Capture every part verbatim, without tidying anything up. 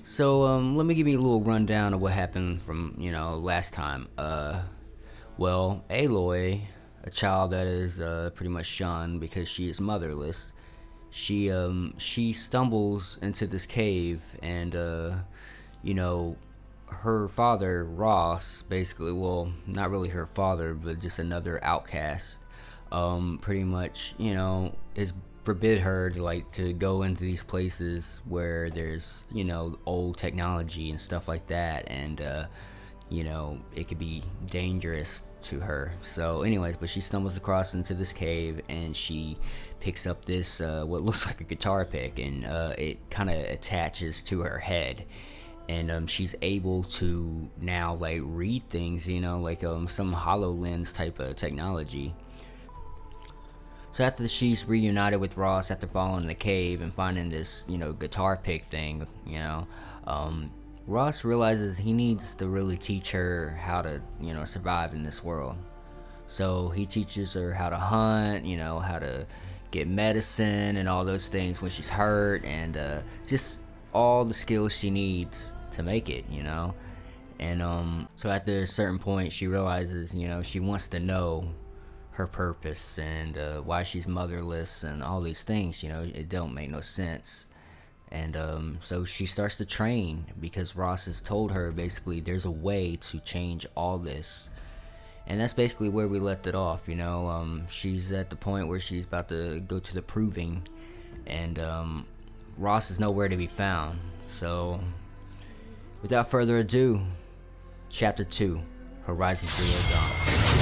So um, let me give you a little rundown of what happened from you know last time. Uh, well, Aloy, a child that is uh, pretty much shunned because she is motherless, she um she stumbles into this cave and uh, you know her father Ross, basically, well, not really her father, but just another outcast, um, pretty much, you know, is forbid her to like to go into these places where there's you know old technology and stuff like that, and uh, you know it could be dangerous to her. So, anyways, but she stumbles across into this cave and she picks up this uh, what looks like a guitar pick, and uh, it kind of attaches to her head, and um, she's able to now like read things, you know, like um, some HoloLens type of technology. So after she's reunited with Ross after falling in the cave and finding this, you know, guitar pick thing, you know, um, Ross realizes he needs to really teach her how to, you know, survive in this world. So he teaches her how to hunt, you know, how to get medicine and all those things when she's hurt, and uh, just all the skills she needs to make it, you know. And um, so after a certain point, she realizes, you know, she wants to know her purpose and uh, why she's motherless and all these things. You know, it don't make no sense. And um, so she starts to train because Ross has told her basically there's a way to change all this. And that's basically where we left it off. You know, um, she's at the point where she's about to go to the proving, and um, Ross is nowhere to be found. So without further ado, chapter two, Horizon Zero Dawn.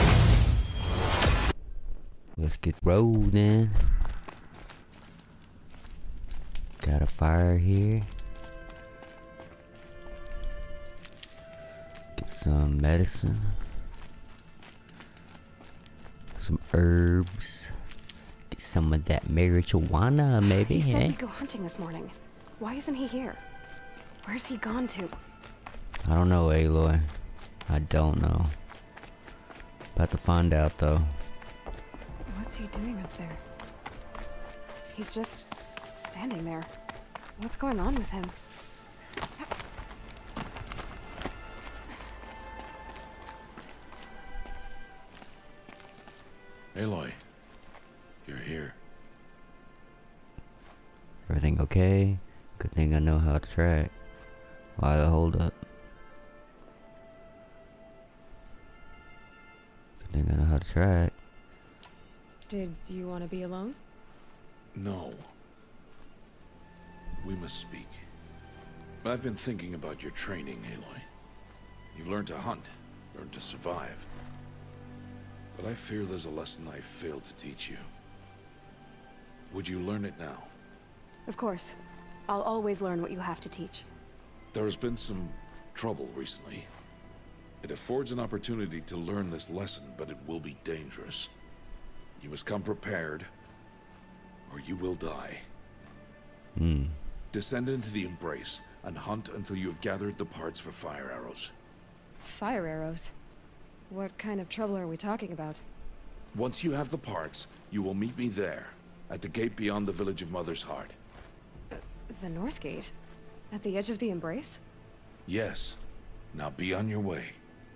Let's get rolling. Got a fire here. Get some medicine. Some herbs. Get some of that marijuana, maybe. He said eh? we'd go hunting this morning. Why isn't he here? Where's he gone to? I don't know, Aloy. I don't know. About to find out, though. What's he doing up there? He's just standing there. What's going on with him? Aloy, you're here. Everything okay? Good thing I know how to track. Why the hold up? Good thing I know how to track. Did you want to be alone? No. We must speak. I've been thinking about your training, Aloy. You've learned to hunt, learned to survive. But I fear there's a lesson I failed to teach you. Would you learn it now? Of course. I'll always learn what you have to teach. There has been some trouble recently. It affords an opportunity to learn this lesson, but it will be dangerous. You must come prepared, or you will die. Hmm. Descend into the Embrace and hunt until you have gathered the parts for fire arrows. Fire arrows? What kind of trouble are we talking about? Once you have the parts, you will meet me there, at the gate beyond the village of Mother's Heart. Uh, the North Gate? At the edge of the Embrace? Yes. Now be on your way.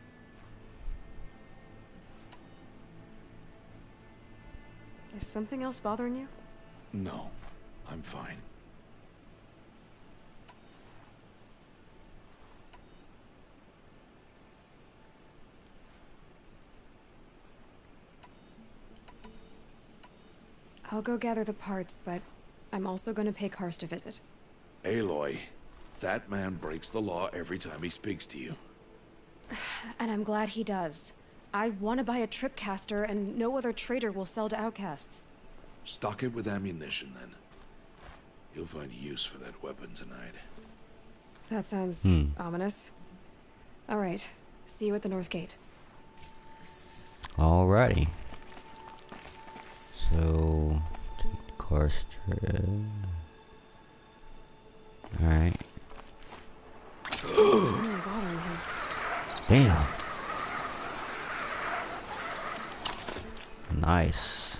Is something else bothering you? No, I'm fine. I'll go gather the parts, but I'm also going to pay Karst a visit. Aloy, that man breaks the law every time he speaks to you. And I'm glad he does. I want to buy a tripcaster, and no other trader will sell to outcasts. Stock it with ammunition, then. You'll find use for that weapon tonight. That sounds Hmm. ominous. All right. See you at the North Gate. Alrighty. So, take the car strip. Alright. It's really bothering him. Damn. Nice.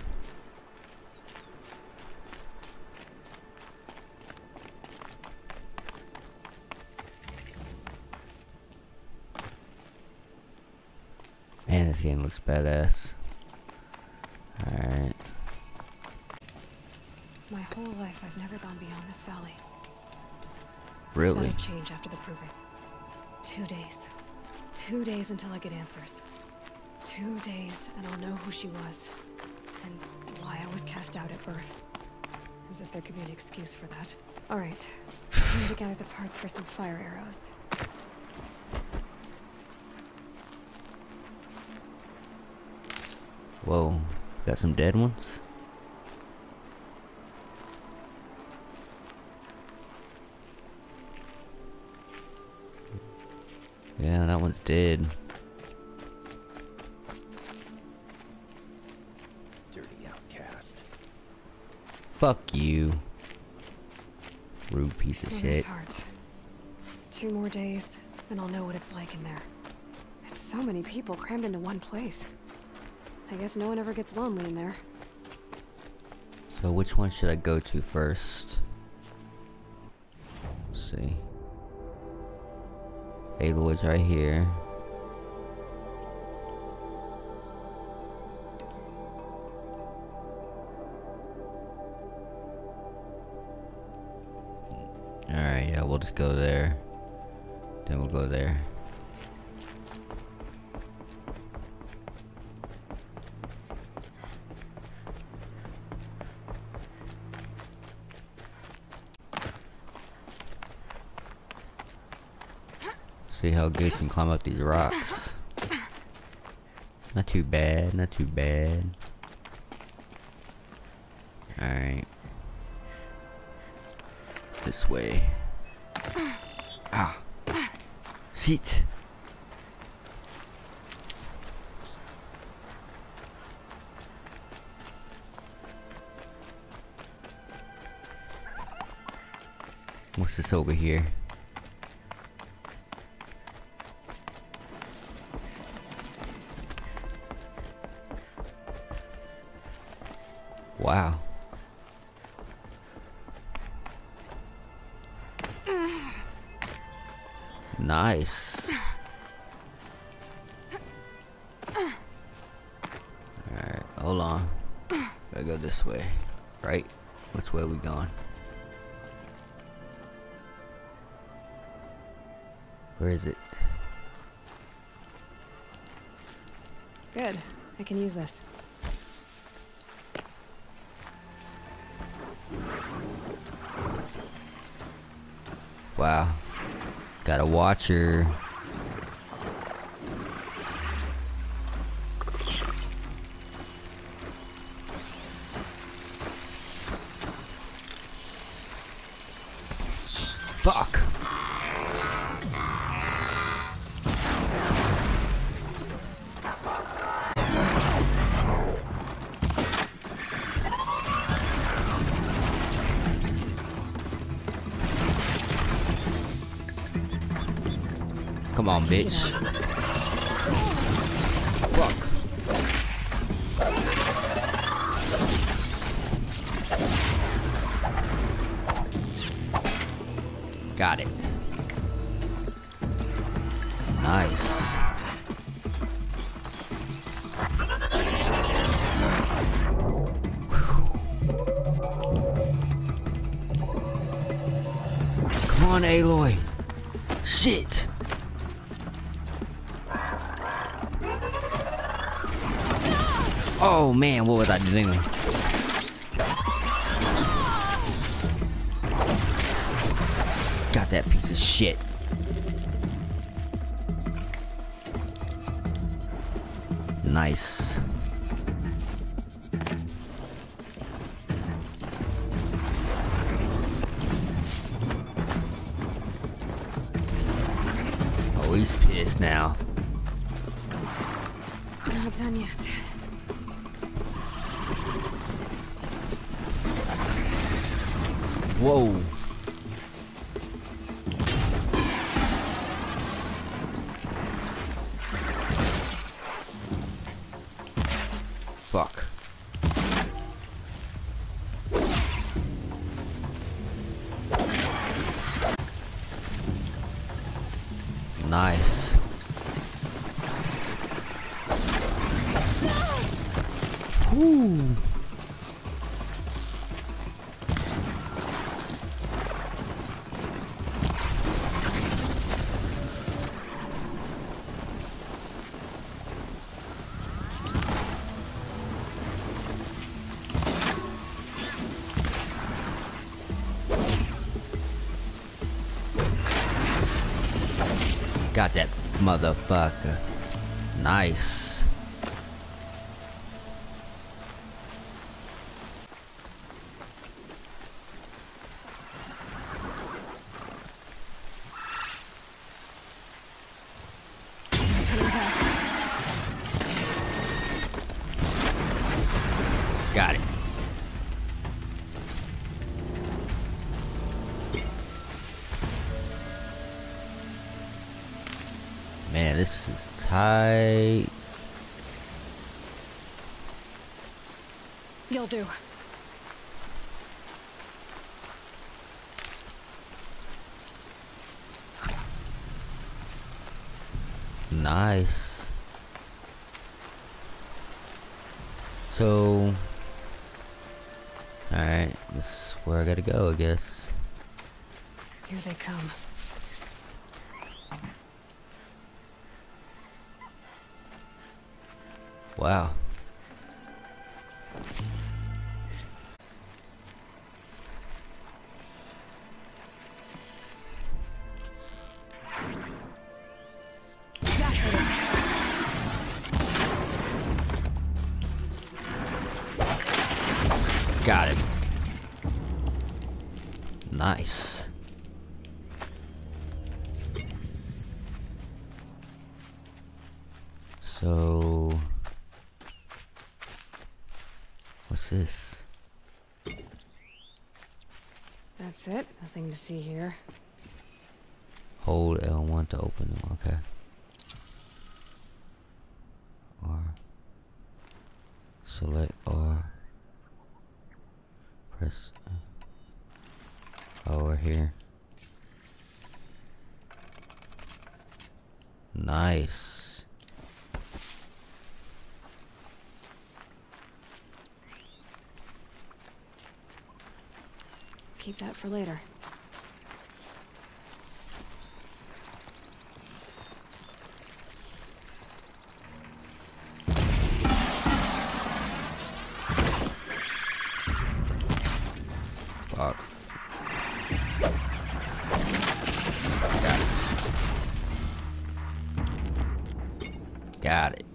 this game looks badass. Alright. My whole life, I've never gone beyond this valley. Really? That'll change after the proving. Two days. Two days until I get answers. Two days, and I'll know who she was. And why I was cast out at birth. As if there could be an excuse for that. Alright. I need to gather the parts for some fire arrows. Whoa. Got some dead ones? Yeah, that one's dead. Dirty outcast. Fuck you. Rude piece of Mother's shit. heart. Two more days, and I'll know what it's like in there. It's so many people crammed into one place. I guess no one ever gets lonely in there. So which one should I go to first? Let's see. Aloy's right here. Alright, yeah, we'll just go there. Then we'll go there. See how good you can climb up these rocks. Not too bad, not too bad. Alright. This way. Ah. Shit. What's this over here? Wow. Nice. Alright, hold on. Gotta go this way. Right? Which way are we going? Where is it? Good. I can use this. Wow. Got a watcher. Fuck. Come on, bitch. Fuck. Got it. Nice. Come on, Aloy. Shit. Oh man, what was I doing? Got that piece of shit. Nice. Oh, he's pissed now. Not done yet. Whoa. Fuck. Nice. Woo! Got that motherfucker. Nice. Got it. Man, this is tight. You'll do. Nice. So, alright, this is where I gotta go, I guess. Here they come. Wow. Got it. Nice. So, what's this? That's it. Nothing to see here. Hold L one to open them. Okay. R. Select R. Press. Oh, we're here. Nice. Keep that for later. Fuck. Got it. Got it.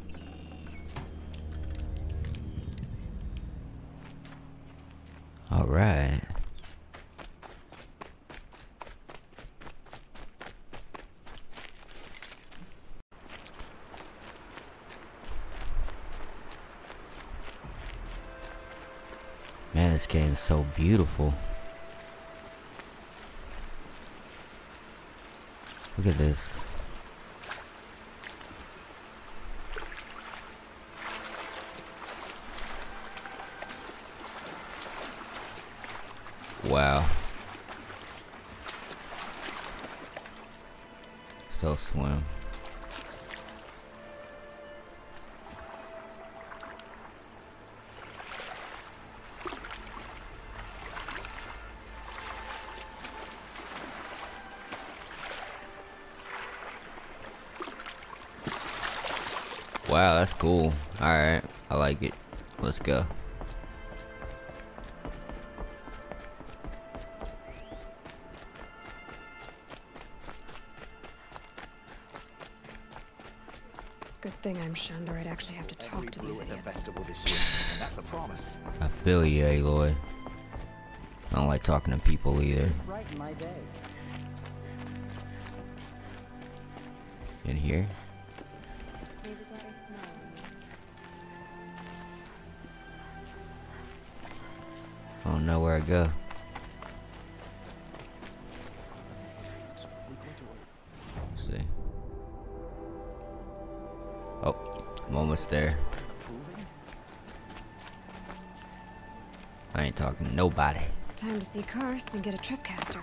All right. Man, this game is so beautiful. Look at this. Wow. Still swim. Wow, that's cool. Alright, I like it. Let's go. Good thing I'm shunned, or I'd actually have to talk to these idiots. Festival this year, and that's a promise. I feel you, Aloy. I don't like talking to people either. Brighten my day. In here? I don't know where I go. Let's see. Oh, I'm almost there. I ain't talking to nobody. Time to see Karst and get a tripcaster.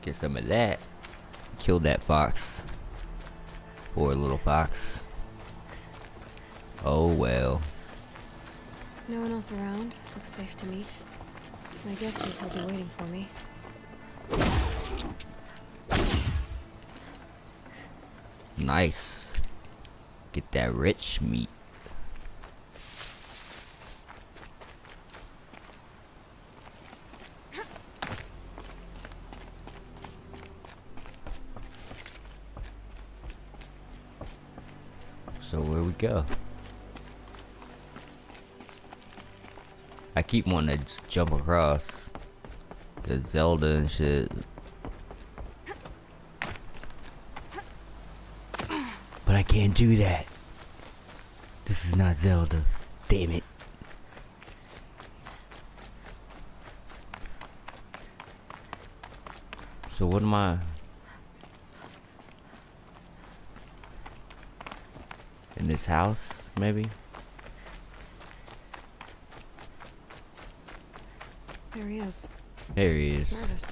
Get some of that. Kill that fox. Poor little fox. Oh well. No one else around. Looks safe to meet. My guess is he'll be waiting for me. Nice. Get that rich meat. So where we go? I keep wanting to just jump across the Zelda and shit. But I can't do that. This is not Zelda. Damn it. So what am I? In this house, maybe? There he is. There he is. He's nervous.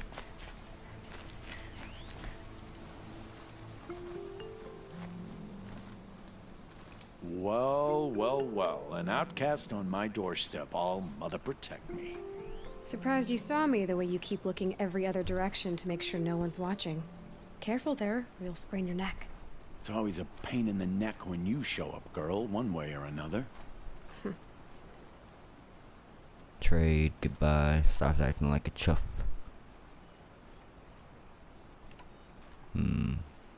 Well, well, well. An outcast on my doorstep. All mother protect me. Surprised you saw me the way you keep looking every other direction to make sure no one's watching. Careful there, or you'll sprain your neck. It's always a pain in the neck when you show up, girl, one way or another. Trade, goodbye. Stop acting like a chuff. Hmm.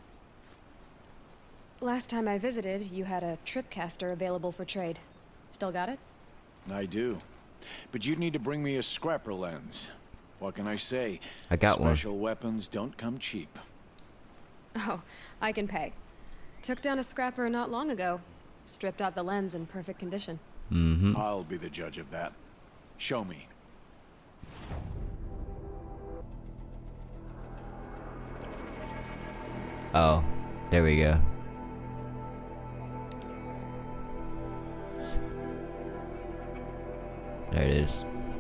Last time I visited, you had a tripcaster available for trade. Still got it? I do. But you'd need to bring me a scrapper lens. What can I say? I got one. Special weapons don't come cheap. Oh, I can pay. Took down a scrapper not long ago. Stripped out the lens in perfect condition. Mm-hmm. I'll be the judge of that. Show me. Oh, there we go. There it is.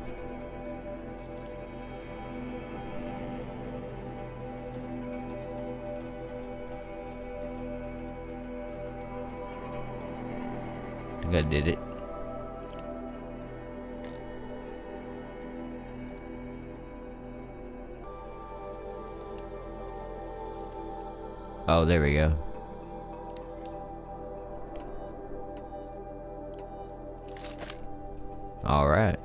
I think I did it. Oh, there we go. All right.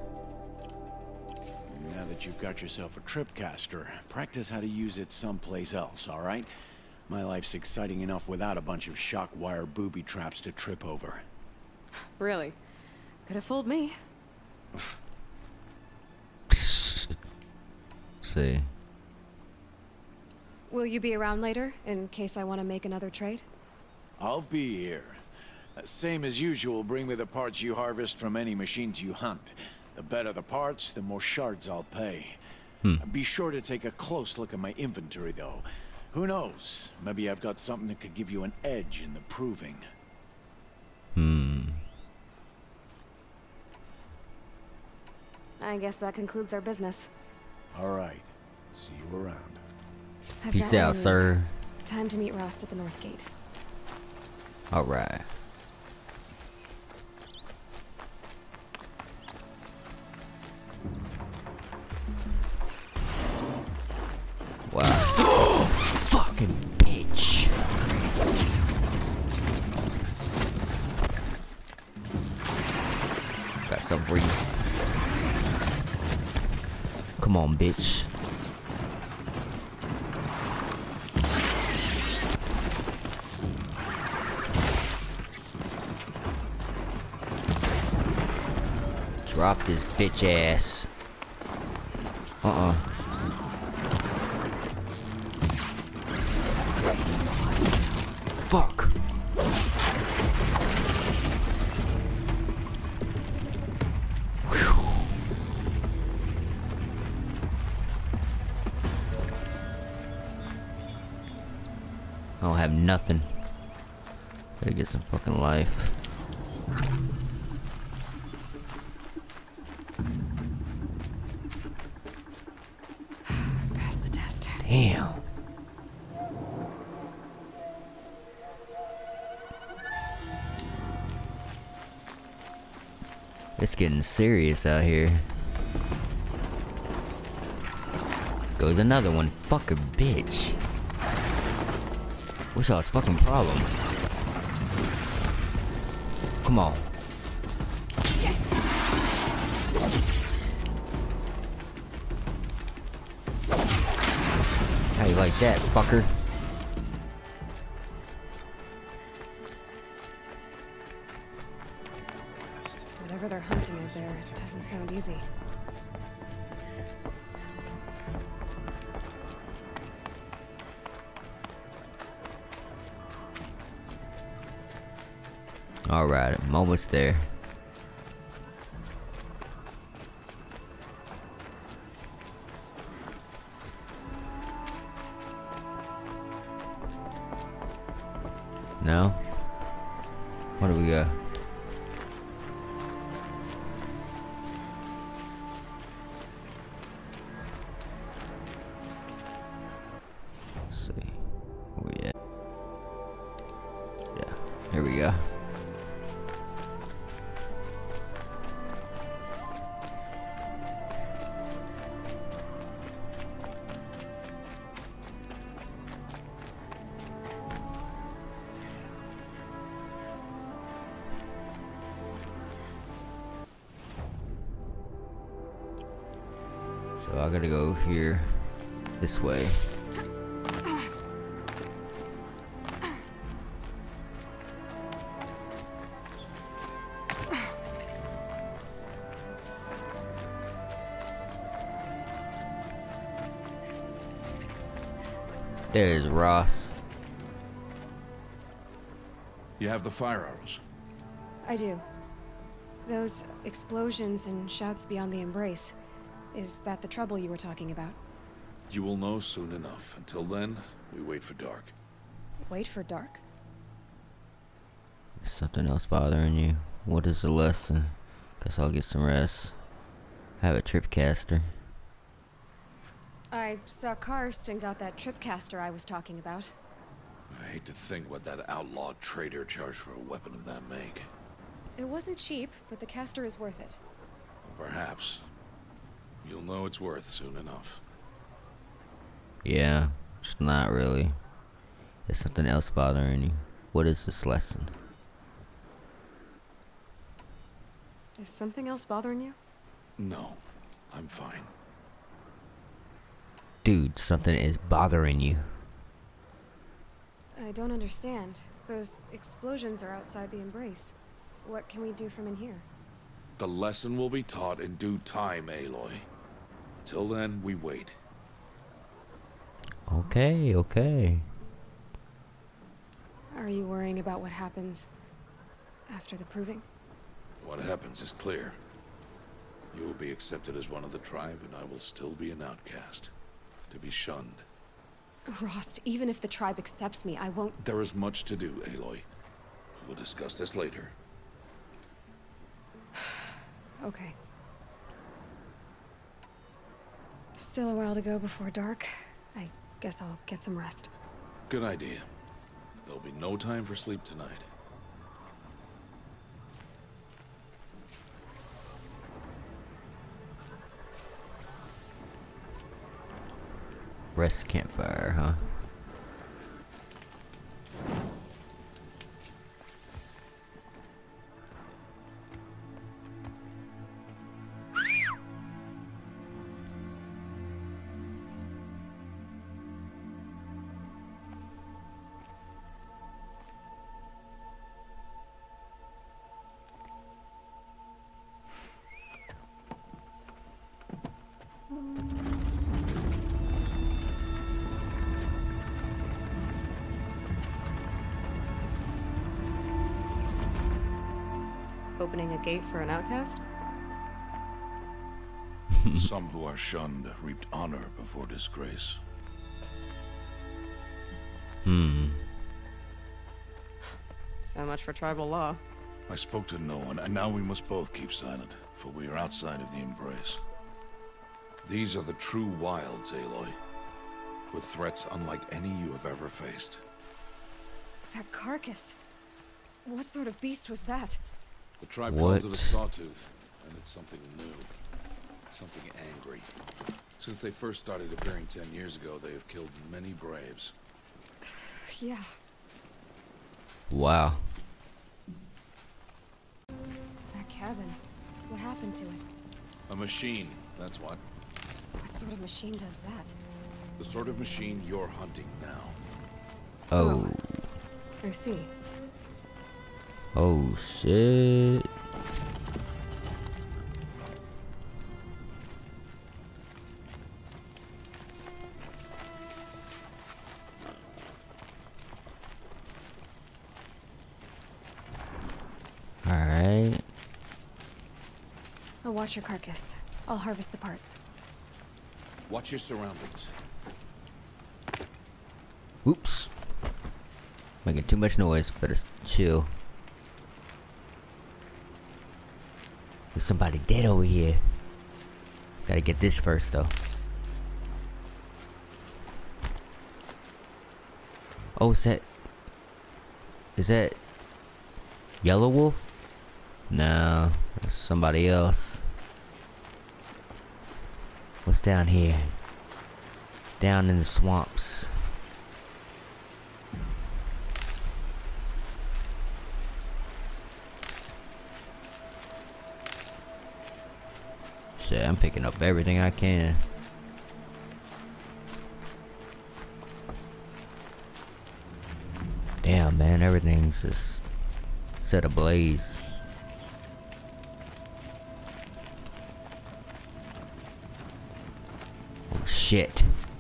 Now that you've got yourself a tripcaster, practice how to use it someplace else, all right? My life's exciting enough without a bunch of shock wire booby traps to trip over. Really? Could have fooled me. See. Will you be around later, in case I want to make another trade? I'll be here. Uh, Same as usual, bring me the parts you harvest from any machines you hunt. The better the parts, the more shards I'll pay. Hmm. Be sure to take a close look at my inventory, though. Who knows? Maybe I've got something that could give you an edge in the proving. Hmm. I guess that concludes our business. All right. See you around. I've Peace got what I out, need. sir. Time to meet Rost at the North Gate. All right. Wow. Fucking bitch. Got some for you. Come on, bitch. Drop this bitch ass. Uh-uh. Fuck. Whew. I don't have nothing. Gotta get some fucking life. Damn. It's getting serious out here. Goes another one. Fuck a bitch. What's y'all's fucking problem? Come on. Yes. How you like that, fucker? Whatever they're hunting out there, it doesn't sound easy. Alright, I'm almost there. No? What do we got? Let's see. Where we at? Yeah, here we go. So I gotta go here, this way. There's Ross. You have the fire arrows. I do. Those explosions and shouts beyond the embrace. Is that the trouble you were talking about? You will know soon enough. Until then, we wait for dark. Wait for dark? Is something else bothering you? What is the lesson? Guess I'll get some rest. I have a tripcaster. I saw Karst and got that tripcaster I was talking about. I hate to think what that outlawed trader charged for a weapon of that make. It wasn't cheap, but the caster is worth it. Perhaps. You'll know it's worth soon enough. Yeah, it's not really. Is something else bothering you? What is this lesson? Is something else bothering you? No, I'm fine. Dude, something is bothering you. I don't understand. Those explosions are outside the embrace. What can we do from in here? The lesson will be taught in due time, Aloy. Until then, we wait. Okay, okay. Are you worrying about what happens after the proving? What happens is clear. You will be accepted as one of the tribe, and I will still be an outcast. To be shunned. Rost, even if the tribe accepts me, I won't... There is much to do, Aloy. We will discuss this later. Okay. Still a while to go before dark. I guess I'll get some rest. Good idea. There'll be no time for sleep tonight. Rest campfire, huh? Opening a gate for an outcast? Some who are shunned reaped honor before disgrace. Hmm. So much for tribal law. I spoke to no one, and now we must both keep silent, for we are outside of the embrace. These are the true wilds, Aloy. with threats unlike any you have ever faced. That carcass. What sort of beast was that? The tribe What? calls it a Sawtooth, and it's something new. Something angry. Since they first started appearing ten years ago, they have killed many braves. Yeah. Wow. That cabin. What happened to it? A machine, that's what. What sort of machine does that? The sort of machine you're hunting now. Oh. I see. Oh shit. Alright. I'll watch your carcass. I'll harvest the parts. Watch your surroundings. Oops. Making too much noise. Better chill. There's somebody dead over here. Gotta get this first though. Oh, is that... Is that... Yellow Wolf? No, that's somebody else. What's down here? Down in the swamps. Shit, I'm picking up everything I can. Damn, man, everything's just set ablaze. Oh shit.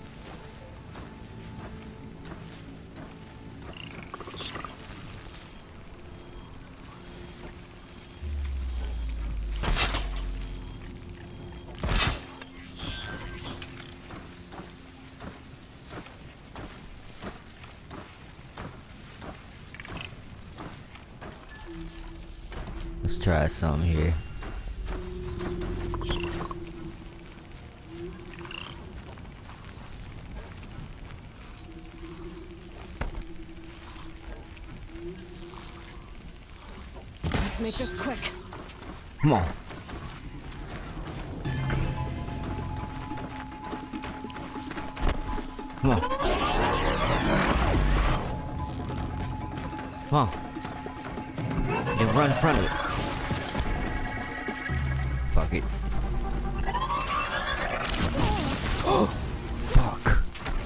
Let's try some here. Let's make this quick. Come on. Come on. Come on. And run in front of it. Fuck it. Oh, fuck.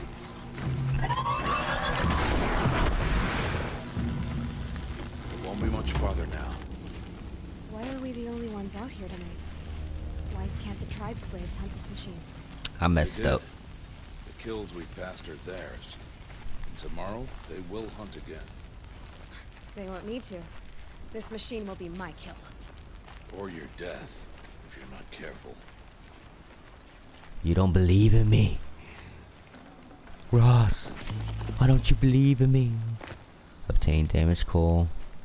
It won't be much farther now. Why are we the only ones out here tonight? Why can't the tribe's braves hunt this machine? I messed They did. up. The kills we passed are theirs. And tomorrow, they will hunt again. They won't need to. This machine will be my kill. Or your death, if you're not careful. You don't believe in me? Ross, why don't you believe in me? Obtain damaged coal.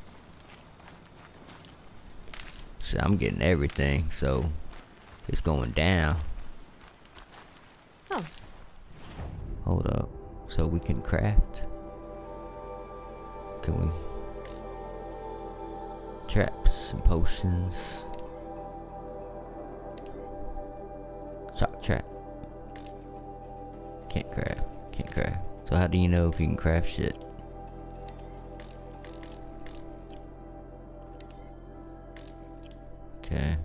So I'm getting everything, so it's going down. Oh. Hold up. So we can craft? Can we? Traps and potions. Shock trap. Can't craft. Can't craft. So how do you know if you can craft shit? Okay.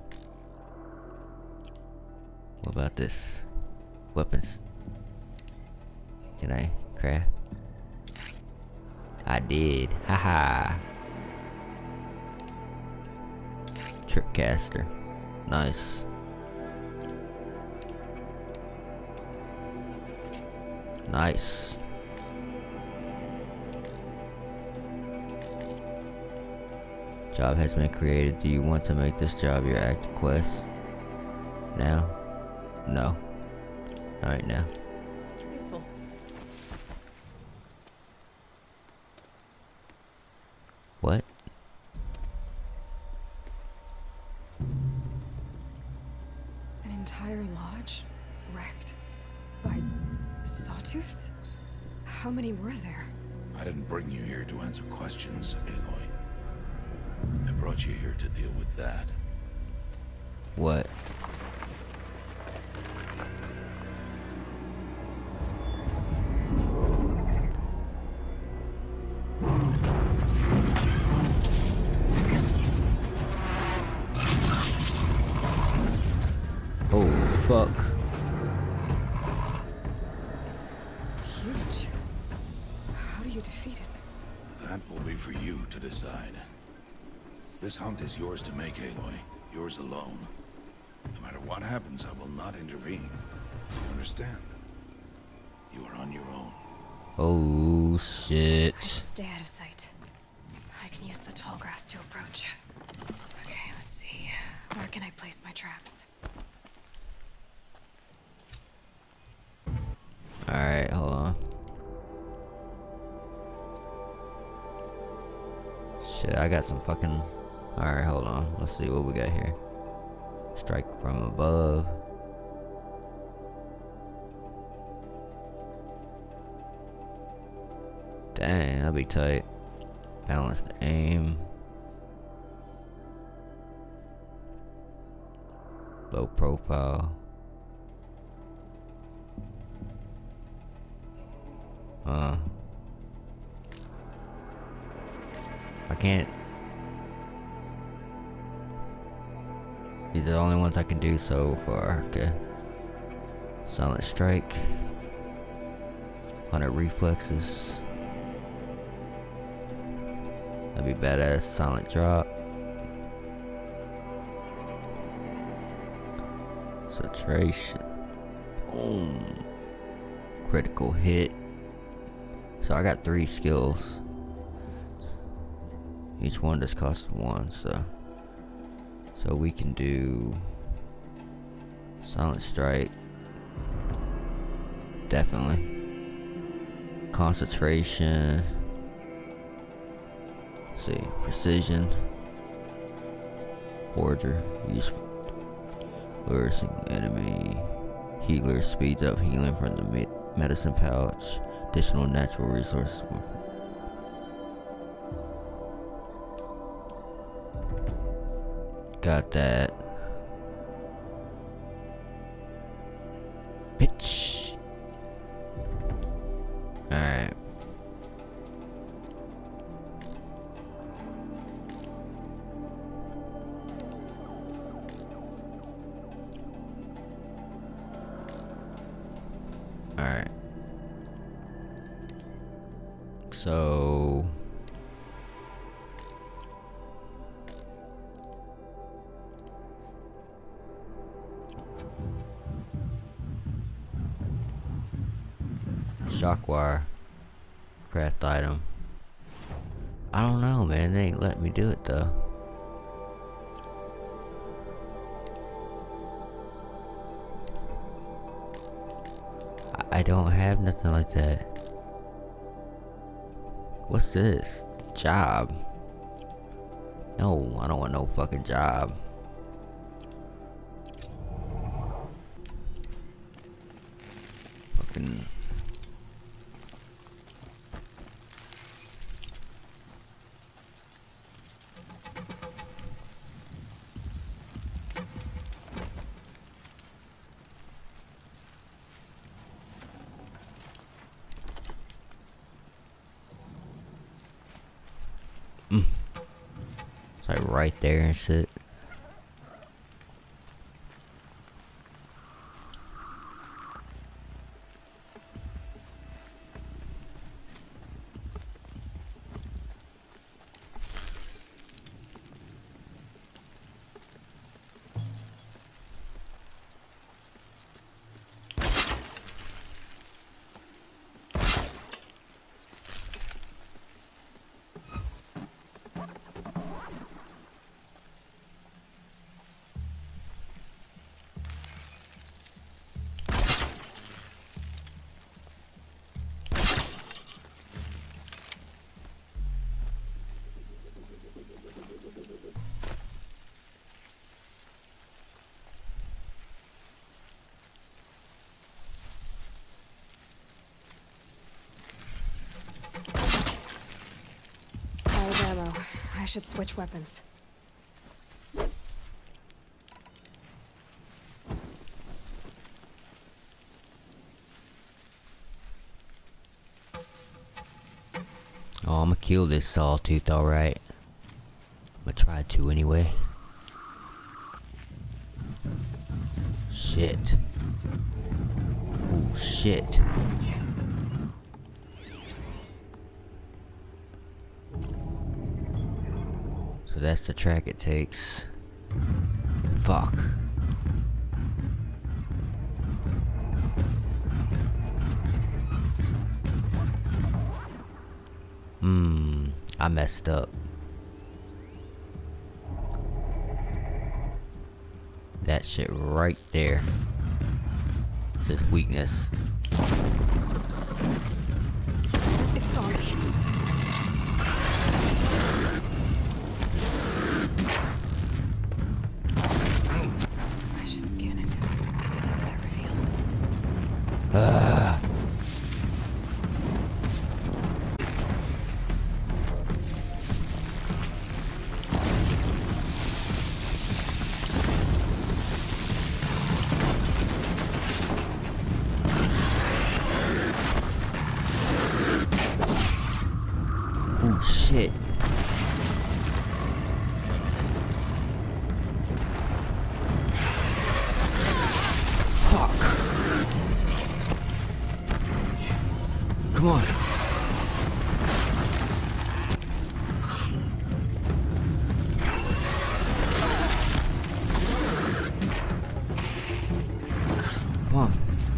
What about this? Weapons. Can I craft? I did. Haha. Tripcaster. Nice. Nice. Job has been created. Do you want to make this job your active quest? Now? No. Alright, now. Useful. What? An entire lodge wrecked by Sawtooths? How many were there? I didn't bring you here to answer questions, Aloy. I brought you here to deal with that. What? Oh, fuck. It's huge. How do you defeat it? That will be for you to decide. This hunt is yours to make, Aloy. Yours alone. No matter what happens, I will not intervene. You understand? You are on your own. Oh, shit. I should stay out of sight. I can use the tall grass to approach. Okay, let's see. Where can I place my traps? Alright, hold on. Shit, I got some fucking... Alright, hold on. Let's see what we got here. Strike from above. Dang, that'd be tight. Balanced aim. Low profile. Uh. I can't. These are the only ones I can do so far. Okay. Silent strike. one hundred reflexes. That'd be badass. Silent drop. Saturation. Boom. Critical hit. So I got three skills. Each one just costs one, so so we can do silent strike. Definitely. Concentration. Let's see, precision. Forager. Use lure a single enemy. Healer speeds up healing from the me medicine pouch. Additional natural resources. Got that. Bitch. Alright. Alright. So shock wire, craft item. I don't know, man. They ain't letting me do it though. I, I don't have nothing like that. What's this? Job? No, I don't want no fucking job. Fucking. Mm. It's like right there and shit. should switch weapons. Oh, I'm gonna kill this Sawtooth, alright. I'm gonna try to anyway. Shit. Oh, shit. So that's the track it takes. Fuck. Hmm, I messed up. That shit right there. This weakness. It's sorry. I should scan it. See what that reveals. Ah. Oh shit. Fuck. Come on. Come on.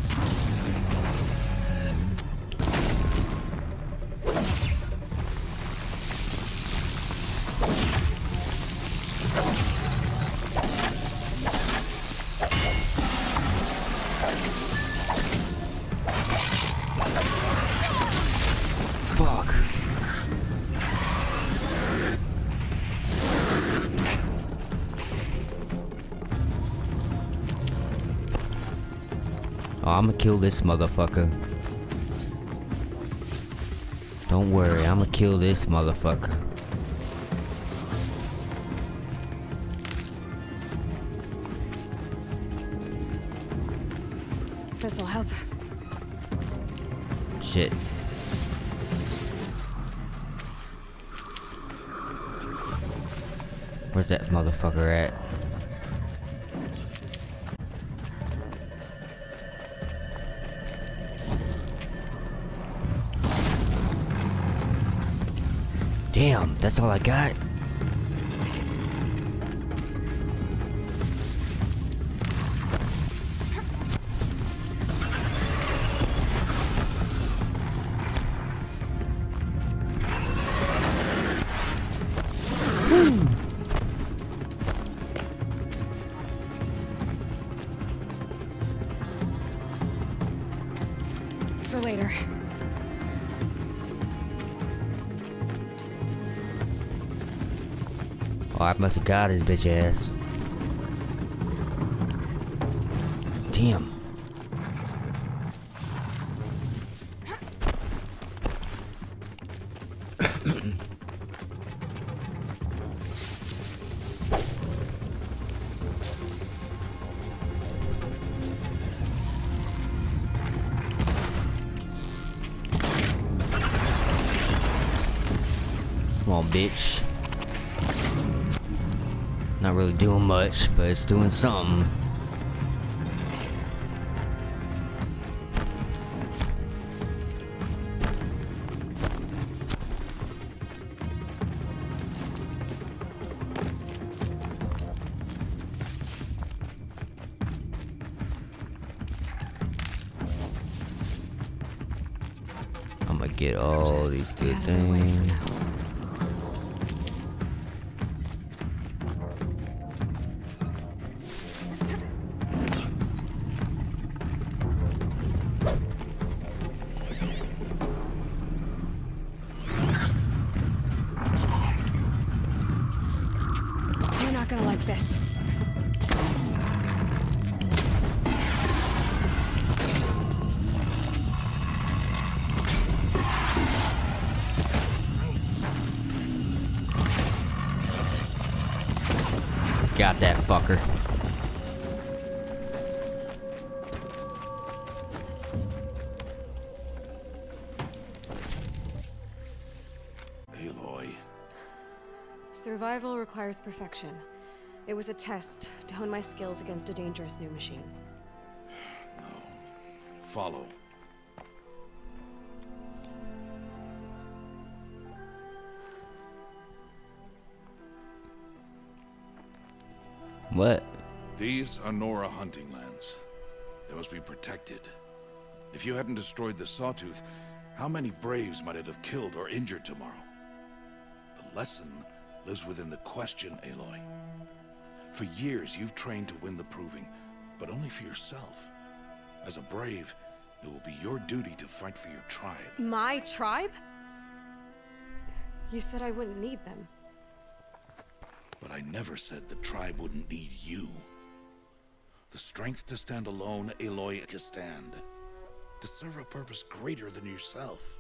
Fuck. Oh, I'm gonna kill this motherfucker. Don't worry, I'm gonna kill this motherfucker. This'll help. Shit. Where's that motherfucker at? Damn, that's all I got? For later. Oh, I must have got his bitch ass. Damn. Come on, bitch. Not really doing much, but it's doing something. I'm gonna get all Just these stay good out of their way for things. now. You're not gonna like this. Got that fucker. Aloy. Survival requires perfection. It was a test to hone my skills against a dangerous new machine. No. Follow. What? These are Nora hunting lands. They must be protected. If you hadn't destroyed the Sawtooth, how many Braves might it have killed or injured tomorrow? The lesson lives within the question, Aloy. For years, you've trained to win the proving, but only for yourself. As a Brave, it will be your duty to fight for your tribe. My tribe? You said I wouldn't need them. But I never said the tribe wouldn't need you. The strength to stand alone, Aloy, can stand. To serve a purpose greater than yourself.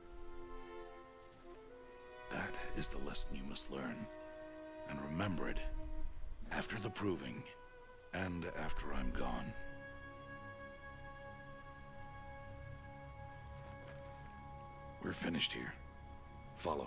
That is the lesson you must learn. And remember it. After the proving. And after I'm gone. We're finished here. Follow.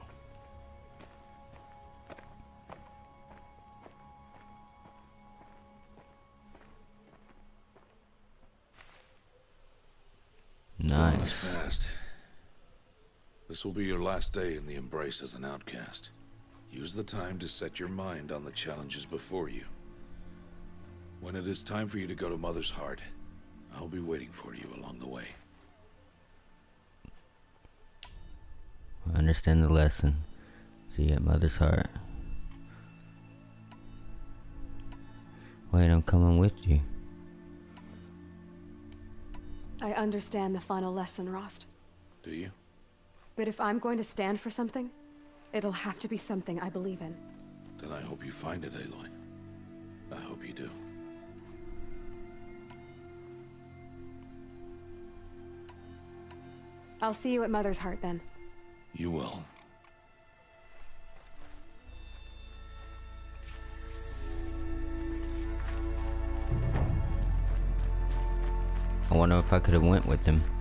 Dawn is Nice. past. This will be your last day in the Embrace as an outcast. Use the time to set your mind on the challenges before you. When it is time for you to go to Mother's Heart, I'll be waiting for you along the way. I understand the lesson. See you at Mother's Heart. Wait, I'm coming with you. I understand the final lesson, Rost. Do you? But if I'm going to stand for something, it'll have to be something I believe in. Then I hope you find it, Aloy. I hope you do. I'll see you at Mother's Heart then. You will. I wonder if I could have went with him.